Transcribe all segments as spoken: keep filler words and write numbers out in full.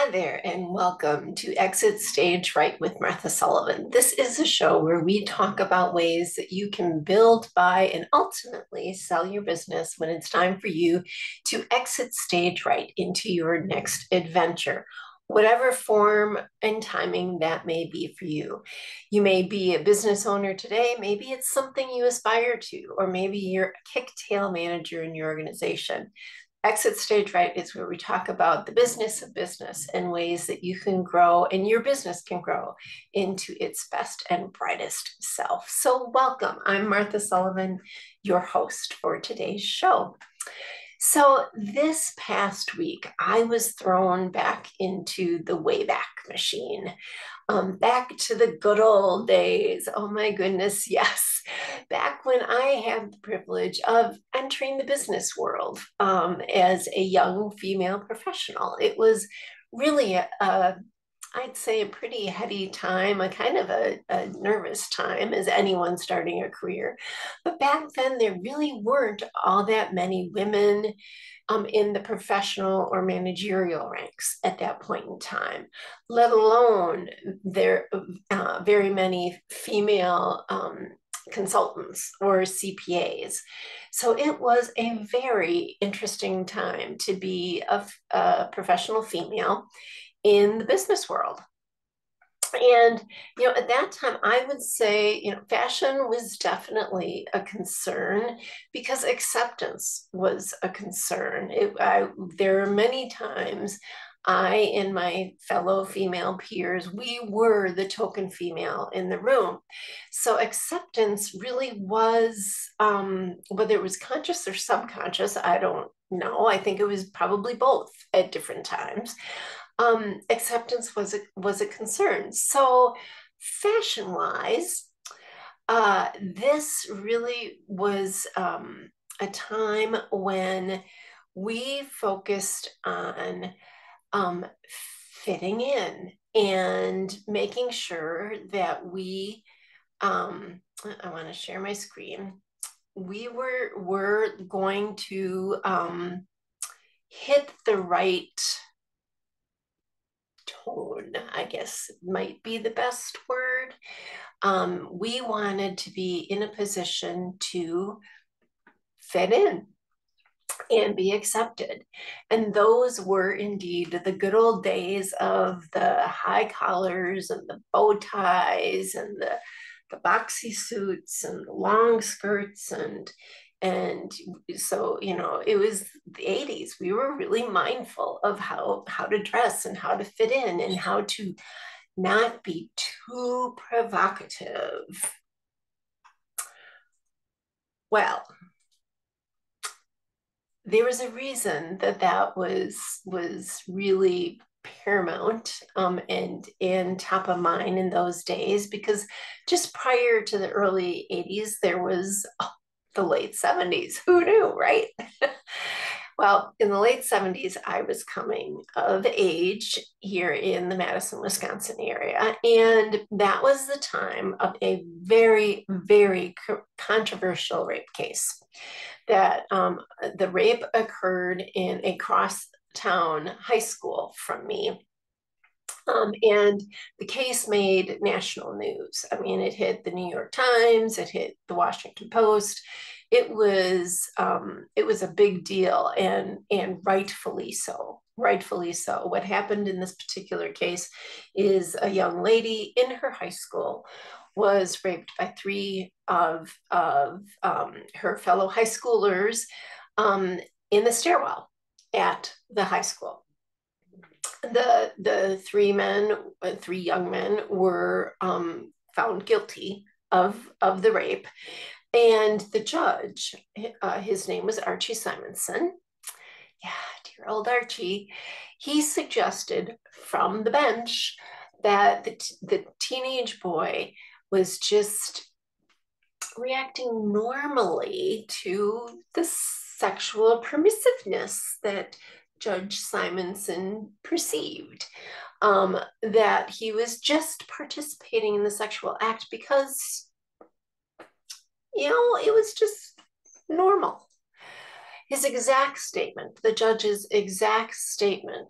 Hi there, and welcome to Exit Stage Right with Martha Sullivan. This is a show where we talk about ways that you can build, buy, and ultimately sell your business when it's time for you to exit stage right into your next adventure, whatever form and timing that may be for you. You may be a business owner today, maybe it's something you aspire to, or maybe you're a kick-tail manager in your organization. Exit Stage Right is where we talk about the business of business and ways that you can grow and your business can grow into its best and brightest self. So, welcome. I'm Martha Sullivan, your host for today's show. So, this past week, I was thrown back into the wayback machine. Um, back to the good old days. Oh my goodness, yes. Back when I had the privilege of entering the business world um, as a young female professional. It was really a, a I'd say a pretty heady time, a kind of a, a nervous time as anyone starting a career. But back then, there really weren't all that many women um, in the professional or managerial ranks at that point in time, let alone there uh, very many female um, consultants or C P As. So it was a very interesting time to be a, a professional female in the business world. And, you know, at that time, I would say, you know, fashion was definitely a concern because acceptance was a concern. It, I, there are many times I and my fellow female peers, we were the token female in the room. So acceptance really was, um, whether it was conscious or subconscious, I don't know. I think it was probably both at different times. Um, acceptance was a, was a concern. So fashion wise, uh, this really was um, a time when we focused on um, fitting in and making sure that we, um, I want to share my screen. We were, were going to um, hit the right tone, I guess might be the best word. Um, we wanted to be in a position to fit in and be accepted. And those were indeed the good old days of the high collars and the bow ties and the, the boxy suits and the long skirts and and so you know it was the eighties. We were really mindful of how how to dress and how to fit in and how to not be too provocative. Well, there was a reason that that was was really paramount um, and and top of mind in those days because just prior to the early eighties there was oh, the late seventies. Who knew, right? Well, in the late seventies, I was coming of age here in the Madison, Wisconsin area. And that was the time of a very, very controversial rape case. That um, the rape occurred in a crosstown high school from me. Um, and the case made national news. I mean, it hit the New York Times, it hit the Washington Post. It was um, it was a big deal, and and rightfully so. Rightfully so. What happened in this particular case is a young lady in her high school was raped by three of of um, her fellow high schoolers um, in the stairwell at the high school. The the three men, uh, three young men, were um, found guilty of of the rape, and the judge, uh, his name was Archie Simonson. Yeah, dear old Archie. He suggested from the bench that the, the teenage boy was just reacting normally to the sexual permissiveness that Judge Simonson perceived. Um, that he was just participating in the sexual act because, you know, it was just normal. His exact statement, the judge's exact statement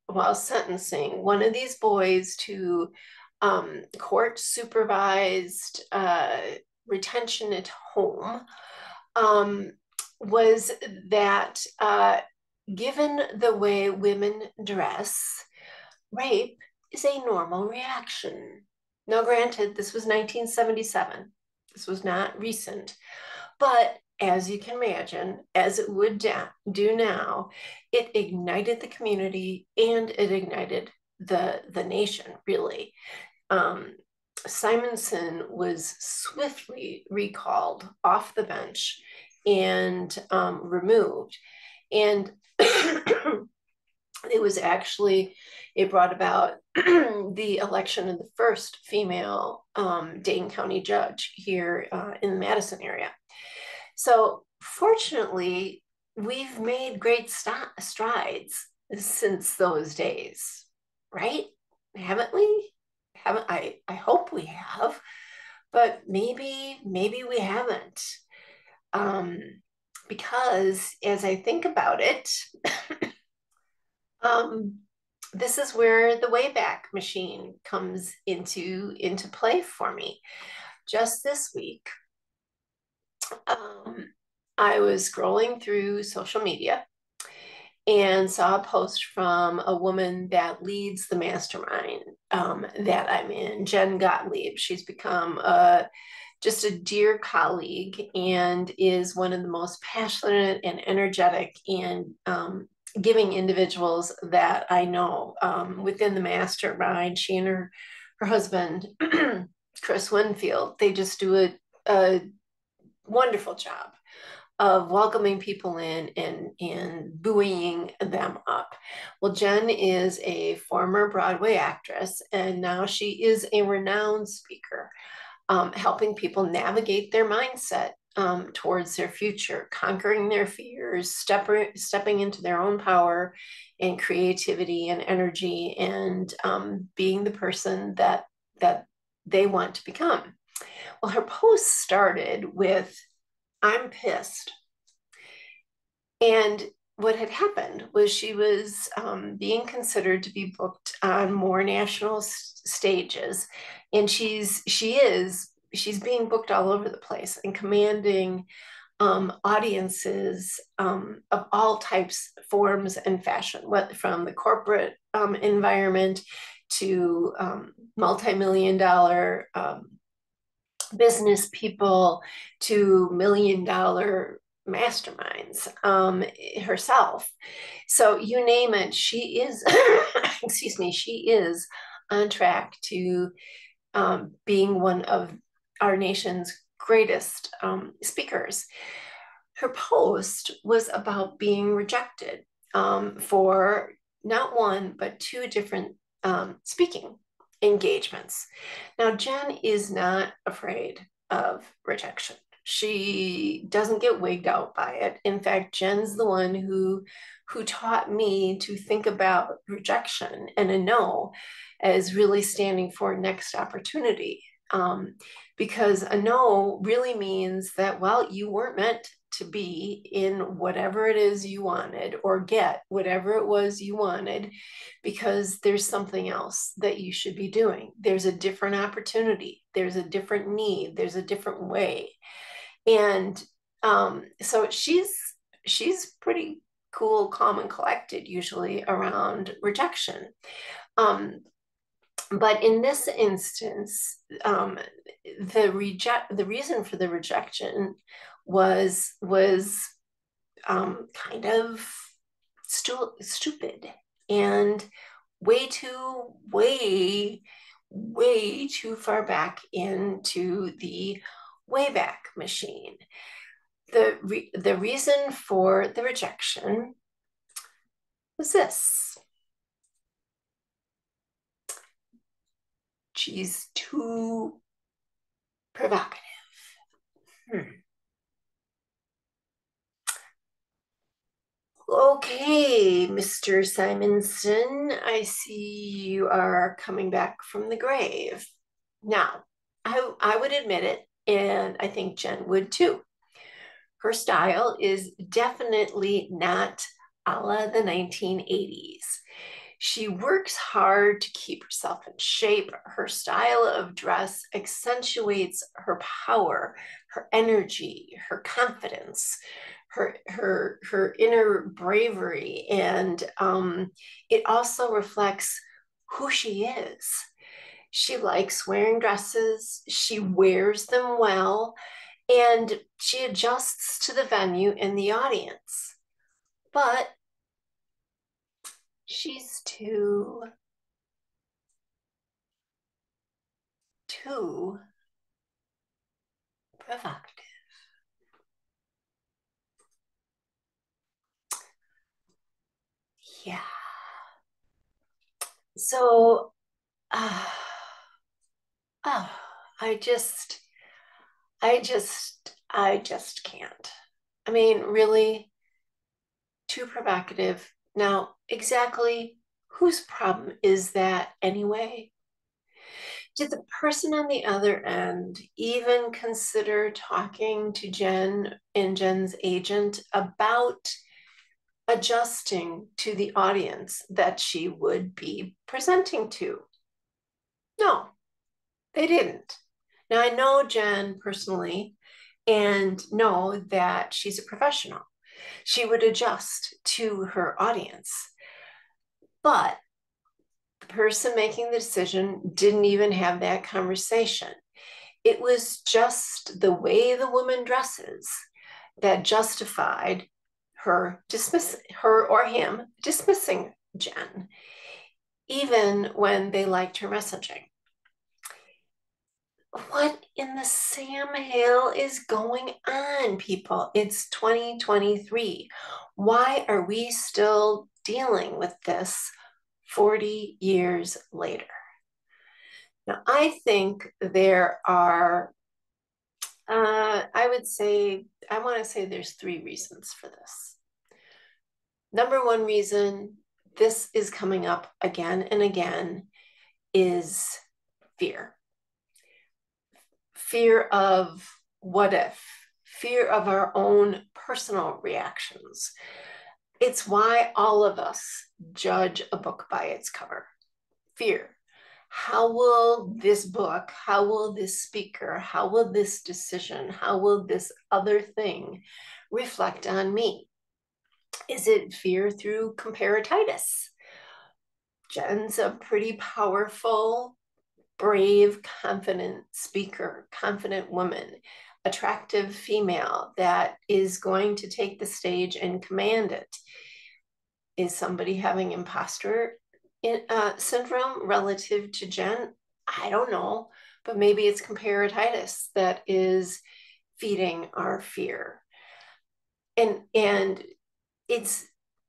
while sentencing one of these boys to um, court supervised uh, retention at home um, was that uh, given the way women dress, rape is a normal reaction. Now, granted, this was nineteen seventy-seven. This was not recent. But as you can imagine, as it would do now, it ignited the community and it ignited the, the nation, really. Um, Simonson was swiftly recalled off the bench and um, removed. And it was actually, it brought about the election of the first female um, Dane County judge here uh, in the Madison area. So fortunately, we've made great st- strides since those days, right? Haven't we? Haven't I? I hope we have, but maybe maybe we haven't. Um, because as I think about it, um, this is where the wayback machine comes into into play for me. Just this week, um, I was scrolling through social media and saw a post from a woman that leads the mastermind um, that I'm in, Jen Gottlieb. She's become a, just a dear colleague and is one of the most passionate and energetic and um, giving individuals that I know um, within the mastermind. She and her, her husband, Chris Winfield, they just do a, a wonderful job of welcoming people in and, and buoying them up. Well, Jen is a former Broadway actress, and now she is a renowned speaker, um, helping people navigate their mindset um, towards their future, conquering their fears, step, stepping into their own power and creativity and energy, and um, being the person that, that they want to become. Well, her post started with, "I'm pissed." And what had happened was she was um, being considered to be booked on more national s- stages, and she's she is she's being booked all over the place and commanding um, audiences um, of all types, forms, and fashion, what, from the corporate um, environment to um, multi-million dollar um, business people to million dollar masterminds um, herself. So you name it, she is, excuse me, she is on track to um, being one of our nation's greatest um, speakers. Her post was about being rejected um, for not one, but two different um, speaking engagements. Now, Jen is not afraid of rejection. She doesn't get wigged out by it. In fact, Jen's the one who who taught me to think about rejection and a no as really standing for next opportunity. Um, because a no really means that, well, you weren't meant to be in whatever it is you wanted or get whatever it was you wanted, because there's something else that you should be doing. There's a different opportunity. There's a different need. There's a different way. And um, so she's she's pretty cool, calm, and collected usually around rejection. Um, but in this instance, um, the reject the reason for the rejection was was um, kind of stu- stupid and way too way way too far back into the wayback machine. The re- the reason for the rejection was this: she's too provocative. Hmm. Okay, Mister Simonson, I see you are coming back from the grave. Now, I, I would admit it, and I think Jen would too. Her style is definitely not a la the nineteen eighties. She works hard to keep herself in shape. Her style of dress accentuates her power, her energy, her confidence, her her her inner bravery, and um, it also reflects who she is. She likes wearing dresses. She wears them well, and she adjusts to the venue and the audience. But she's too too provocative. Yeah. So, uh, oh, I just, I just, I just can't. I mean, really, too provocative. Now, exactly whose problem is that anyway? Did the person on the other end even consider talking to Jen and Jen's agent about adjusting to the audience that she would be presenting to? No, they didn't. Now, I know Jen personally and know that she's a professional. She would adjust to her audience. But the person making the decision didn't even have that conversation. It was just the way the woman dresses that justified her dismiss her or him dismissing Jen, even when they liked her messaging. What in the Sam Hill is going on, people? It's twenty twenty-three. Why are we still dealing with this forty years later? Now, I think there are, uh, I would say, I want to say there's three reasons for this. Number one reason this is coming up again and again is fear. Fear of what if, fear of our own personal reactions. It's why all of us judge a book by its cover. Fear. How will this book, how will this speaker, how will this decision, how will this other thing reflect on me? Is it fear through comparatitis? Jen's a pretty powerful, brave, confident speaker, confident woman, attractive female that is going to take the stage and command it. Is somebody having imposter uh, syndrome relative to Jen? I don't know, but maybe it's comparatitis that is feeding our fear. And and it's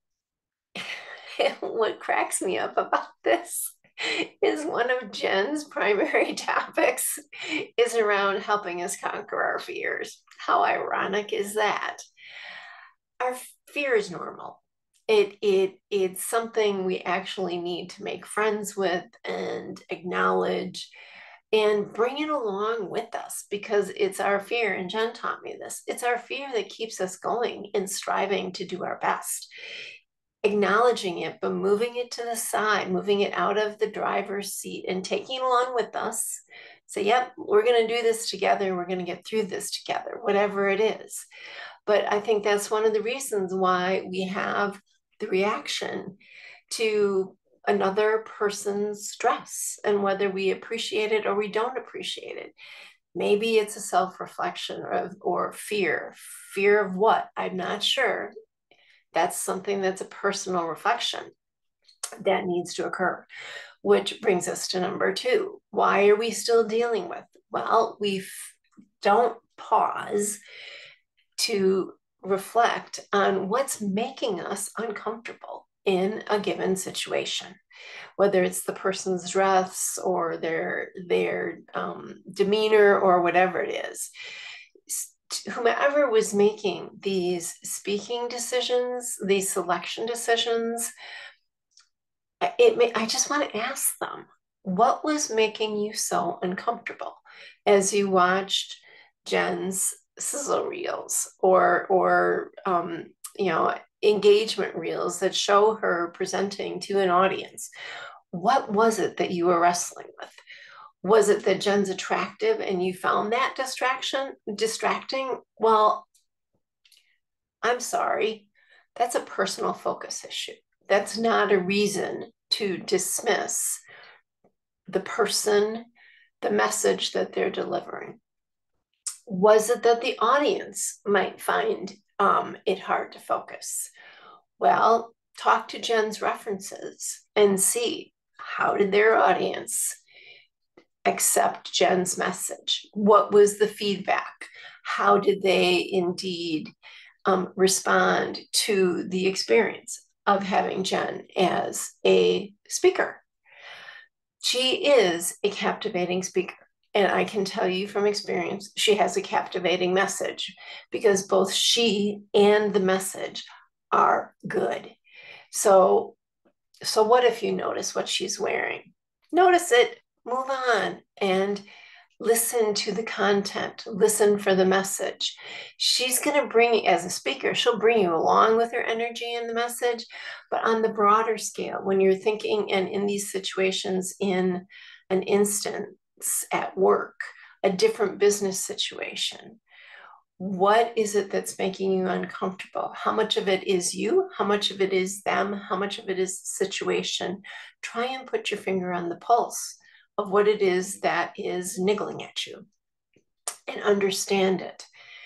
what cracks me up about this is one of Jen's primary topics is around helping us conquer our fears. How ironic is that? Our fear is normal. It, it, it's something we actually need to make friends with and acknowledge and bring it along with us because it's our fear. And Jen taught me this. It's our fear that keeps us going and striving to do our best. Acknowledging it, but moving it to the side, moving it out of the driver's seat and taking it along with us. Say, yep, we're going to do this together. We're going to get through this together, whatever it is. But I think that's one of the reasons why we have the reaction to another person's dress and whether we appreciate it or we don't appreciate it. Maybe it's a self-reflection of or fear. Fear of what? I'm not sure. That's something that's a personal reflection that needs to occur, which brings us to number two. Why are we still dealing with? Well, we don't pause to reflect on what's making us uncomfortable in a given situation, whether it's the person's dress or their their um, demeanor or whatever it is. Whomever was making these speaking decisions, these selection decisions, it may, I just want to ask them, what was making you so uncomfortable as you watched Jen's sizzle reels or or um, you know, engagement reels that show her presenting to an audience. What was it that you were wrestling with? Was it that Jen's attractive and you found that distraction distracting? Well, I'm sorry. That's a personal focus issue. That's not a reason to dismiss the person, the message that they're delivering. Was it that the audience might find um, it hard to focus? Well, talk to Jen's references and see, how did their audience accept Jen's message? What was the feedback? How did they indeed um, respond to the experience of having Jen as a speaker? She is a captivating speaker. And I can tell you from experience, she has a captivating message because both she and the message are good. So, so what if you notice what she's wearing? Notice it, move on, and listen to the content, listen for the message. She's going to bring, as a speaker, she'll bring you along with her energy and the message. But on the broader scale, when you're thinking and in these situations, in an instance at work, a different business situation, what is it that's making you uncomfortable? How much of it is you? How much of it is them? How much of it is the situation? Try and put your finger on the pulse of what it is that is niggling at you and understand it.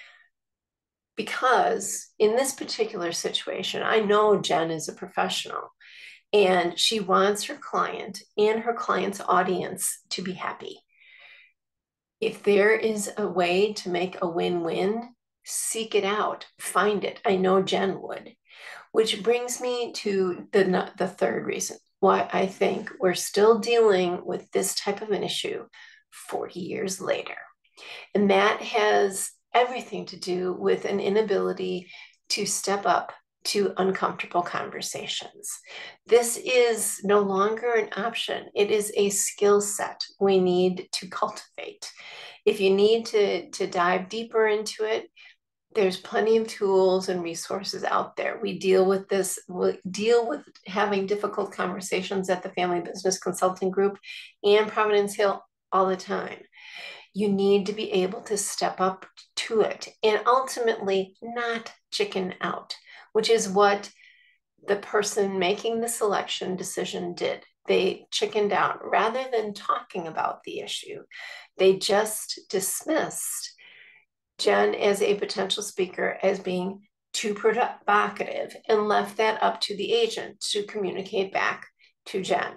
Because in this particular situation, I know Jen is a professional and she wants her client and her client's audience to be happy. If there is a way to make a win-win, seek it out, find it. I know Jen would, which brings me to the, the third reason why I think we're still dealing with this type of an issue forty years later. And that has everything to do with an inability to step up to uncomfortable conversations. This is no longer an option. It is a skill set we need to cultivate. If you need to, to dive deeper into it, there's plenty of tools and resources out there. We deal with this, we deal with having difficult conversations at the Family Business Consulting Group and Providence Hill all the time. You need to be able to step up to it and ultimately not chicken out, which is what the person making the selection decision did. They chickened out rather than talking about the issue. They just dismissed Jen as a potential speaker as being too provocative and left that up to the agent to communicate back to Jen.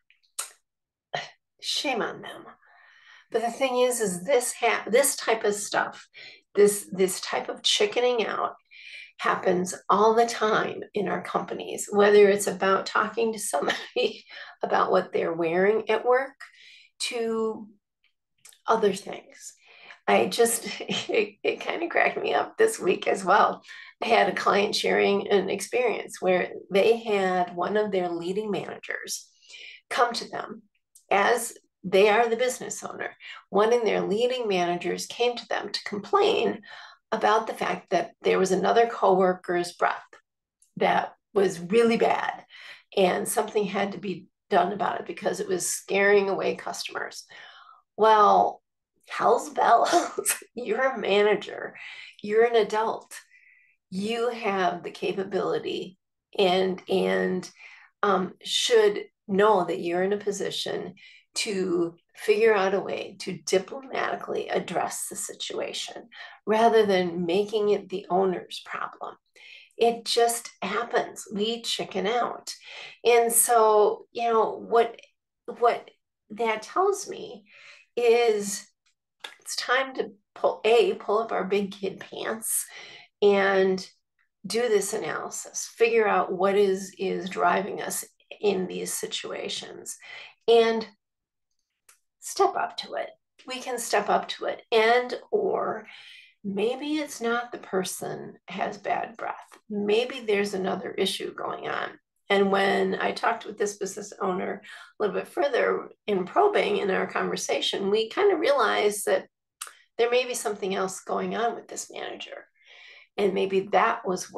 Shame on them. But the thing is, is this ha- this type of stuff, this this type of chickening out happens all the time in our companies, whether it's about talking to somebody about what they're wearing at work to other things. I just, it, it kind of cracked me up this week as well. I had a client sharing an experience where they had one of their leading managers come to them as they are the business owner. One of their leading managers came to them to complain about the fact that there was another coworker's breath that was really bad and something had to be done about it because it was scaring away customers. Well, hell's bells, you're a manager, you're an adult, you have the capability and and um, should know that you're in a position to figure out a way to diplomatically address the situation rather than making it the owner's problem. It just happens. We chicken out. And so, you know, what what that tells me is it's time to pull a pull up our big kid pants and do this analysis, figure out what is is driving us in these situations and step up to it. We can step up to it. And or maybe it's not the person has bad breath. Maybe there's another issue going on. And when I talked with this business owner a little bit further in probing in our conversation, we kind of realized that there may be something else going on with this manager. And maybe that was worth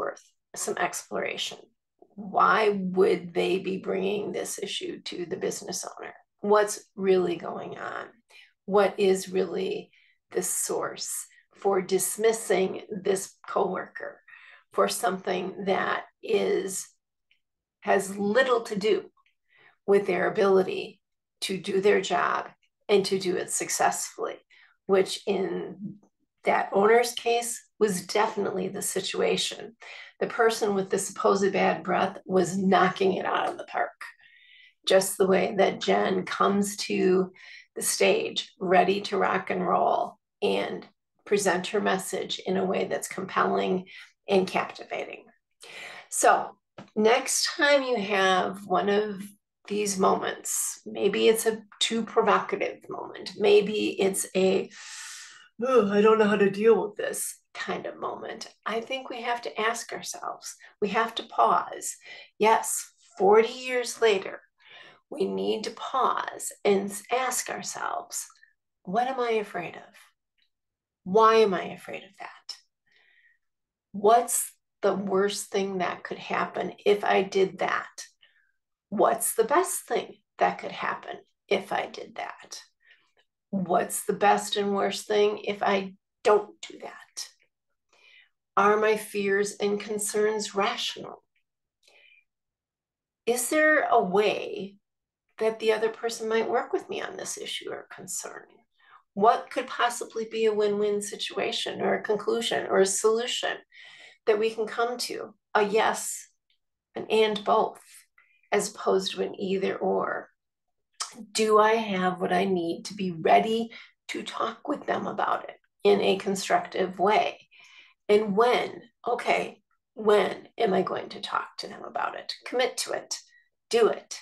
some exploration. Why would they be bringing this issue to the business owner? What's really going on? What is really the source for dismissing this coworker for something that is has little to do with their ability to do their job and to do it successfully, which in that owner's case was definitely the situation. The person with the supposed bad breath was knocking it out of the park, just the way that Jen comes to the stage ready to rock and roll and present her message in a way that's compelling and captivating. So next time you have one of these moments, maybe it's a too provocative moment, maybe it's a, oh, I don't know how to deal with this kind of moment. I think we have to ask ourselves, we have to pause. Yes, forty years later, we need to pause and ask ourselves, what am I afraid of? Why am I afraid of that? What's the worst thing that could happen if I did that? What's the best thing that could happen if I did that? What's the best and worst thing if I don't do that? Are my fears and concerns rational? Is there a way that the other person might work with me on this issue or concern? What could possibly be a win-win situation or a conclusion or a solution that we can come to? A yes, an and both, as opposed to an either or. Do I have what I need to be ready to talk with them about it in a constructive way? And when, okay, when am I going to talk to them about it? Commit to it, do it.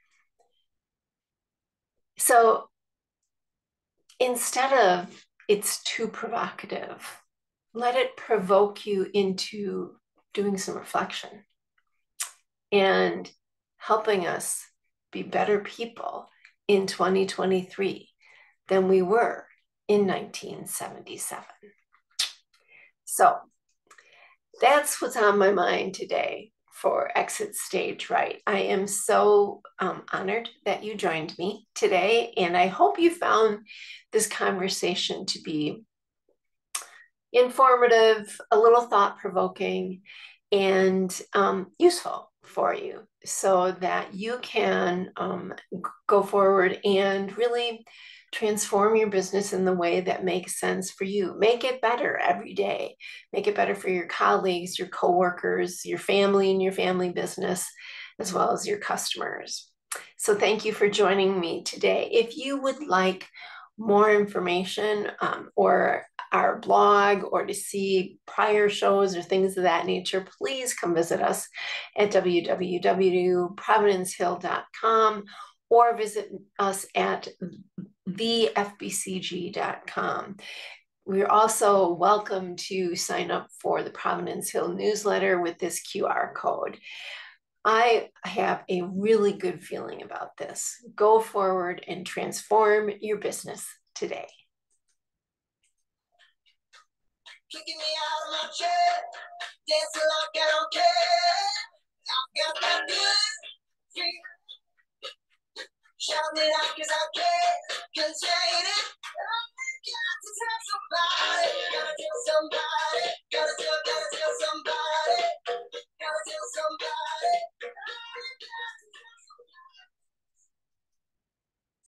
So instead of it's too provocative, let it provoke you into doing some reflection and helping us be better people in twenty twenty-three than we were in nineteen seventy-seven. So that's what's on my mind today for Exit Stage Right. I am so um, honored that you joined me today, and I hope you found this conversation to be informative, a little thought-provoking, and um, useful for you so that you can um, go forward and really transform your business in the way that makes sense for you. Make it better every day. Make it better for your colleagues, your coworkers, your family and your family business, as well as your customers. So thank you for joining me today. If you would like more information um, or our blog or to see prior shows or things of that nature, please come visit us at w w w dot providence hill dot com or visit us at the f b c g dot com. We're also welcome to sign up for the Providence Hill newsletter with this Q R code. I have a really good feeling about this. Go forward and transform your business today. Kicking me out of my chair, dancing like I don't care. I've got that good feeling. Shout it out cause I can't contain it. I got to tell somebody, gotta tell somebody.